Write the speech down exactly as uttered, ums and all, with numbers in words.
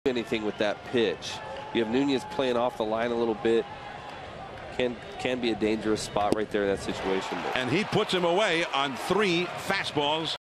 anything with that pitch. You have Nunez playing off the line a little bit. Can can be a dangerous spot right there in that situation. And he puts him away on three fastballs.